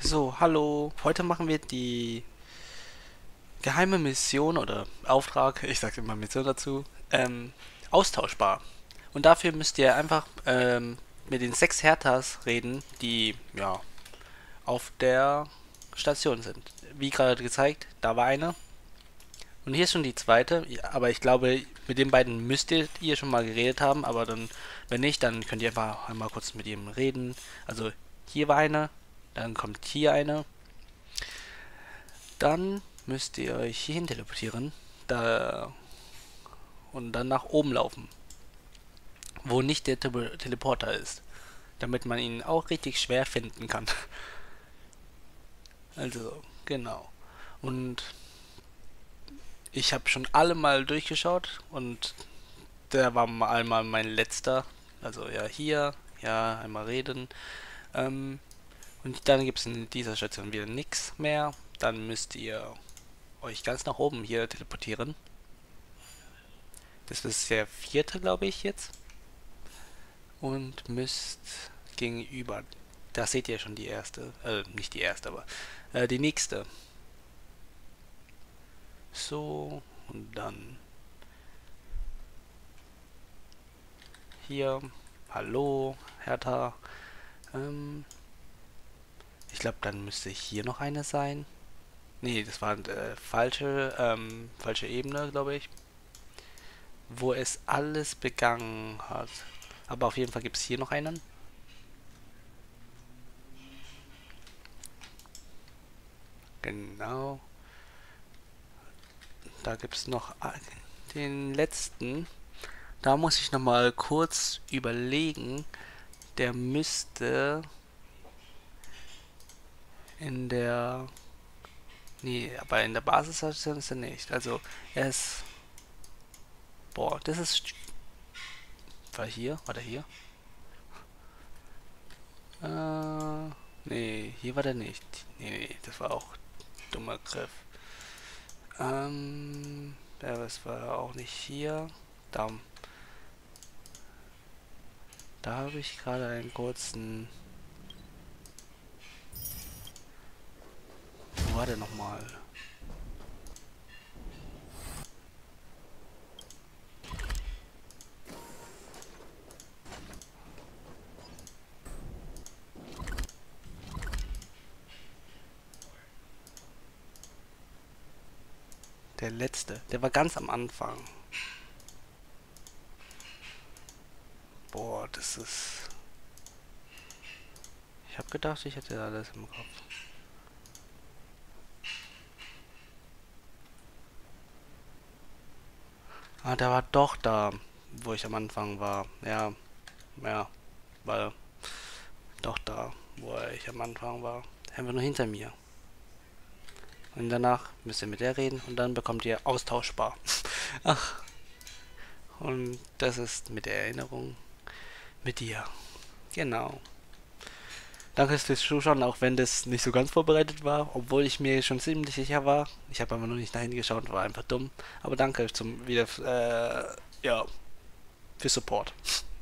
So, hallo. Heute machen wir die geheime Mission oder Auftrag, ich sage immer Mission dazu, austauschbar. Und dafür müsst ihr einfach mit den 6 Herthas reden, die ja auf der Station sind. Wie gerade gezeigt, da war eine. Und hier ist schon die zweite, ja, aber ich glaube, mit den beiden müsst ihr schon mal geredet haben, aber dann, wenn nicht, dann könnt ihr einfach einmal kurz mit ihm reden. Also hier war eine, dann kommt hier eine. Dann müsst ihr euch hierhin teleportieren. Da und dann nach oben laufen, wo nicht der Teleporter ist. Damit man ihn auch richtig schwer finden kann. Also, genau. Und ich habe schon alle mal durchgeschaut und der war mal einmal mein letzter. Also ja, hier, ja, einmal reden. Ähm, und dann gibt es in dieser Station wieder nichts mehr. Dann müsst ihr euch ganz nach oben hier teleportieren. Das ist der vierte, glaube ich, jetzt. Und müsst gegenüber. Da seht ihr schon die erste. Nicht die erste, aber die nächste. So, und dann hier. Hallo, Hertha. Ähm, ich glaube, dann müsste hier noch eine sein. Nee, das war falsche Ebene, glaube ich. Wo es alles begangen hat. Aber auf jeden Fall gibt es hier noch einen. Genau. Da gibt es noch den letzten. Da muss ich noch mal kurz überlegen. Der müsste in der... Nee, aber in der Basisstation ist er nicht. Also er ist... Boah, das ist... War hier? War der hier? Nee, hier war der nicht. Nee, das war auch dummer Griff. Ja, das war auch nicht hier. Da, da habe ich gerade einen kurzen... Wo war der nochmal? Der letzte. Der war ganz am Anfang. Boah, das ist... Ich habe gedacht, ich hätte alles im Kopf. Ah, der war doch da, wo ich am Anfang war. Ja, ja, war doch da, wo ich am Anfang war. Einfach nur hinter mir. Und danach müsst ihr mit der reden und dann bekommt ihr austauschbar. Ach, und das ist mit der Erinnerung mit dir. Genau. Danke fürs Zuschauen, auch wenn das nicht so ganz vorbereitet war, obwohl ich mir schon ziemlich sicher war. Ich habe aber noch nicht dahin geschaut, war einfach dumm. Aber danke zum wieder, ja, für Support.